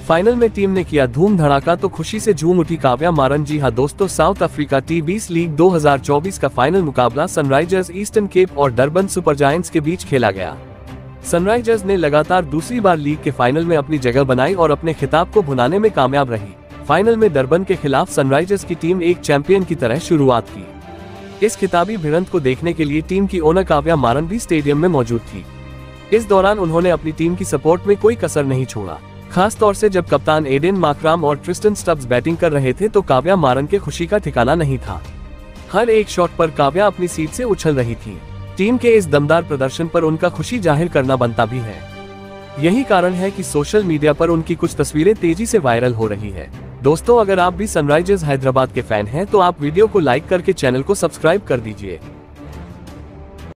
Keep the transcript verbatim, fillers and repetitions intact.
Final में team ने किया धूम धड़ाका तो खुशी से झूम उठी काव्या मारन। जी हां दोस्तों, साउथ अफ्रीका टी बीस लीग दो हज़ार चौबीस का फाइनल मुकाबला सनराइजर्स ईस्टर्न केप और डरबन सुपर जायंट्स के बीच खेला गया। सनराइजर्स ने लगातार दूसरी बार लीग के फाइनल में अपनी जगह बनाई और अपने खिताब को भुनाने में कामयाब रही। फाइनल में डरबन के खिलाफ सनराइजर्स की टीम एक चैंपियन की तरह शुरुआत की। इस खिताबी भिड़ंत को देखने के लिए टीम की ओनर काव्या मारन भी स्टेडियम में मौजूद थी। इस दौरान उन्होंने अपनी टीम की सपोर्ट में कोई कसर नहीं छोड़ा। खास तौर से जब कप्तान एडेन मार्कराम और ट्रिस्टन स्टब्स बैटिंग कर रहे थे तो काव्या मारन के खुशी का ठिकाना नहीं था। हर एक शॉट पर काव्या अपनी सीट से उछल रही थी। टीम के इस दमदार प्रदर्शन पर उनका खुशी जाहिर करना बनता भी है। यही कारण है कि सोशल मीडिया पर उनकी कुछ तस्वीरें तेजी से वायरल हो रही है। दोस्तों, अगर आप भी सनराइजर्स हैदराबाद के फैन हैं तो आप वीडियो को लाइक करके चैनल को सब्सक्राइब कर दीजिए।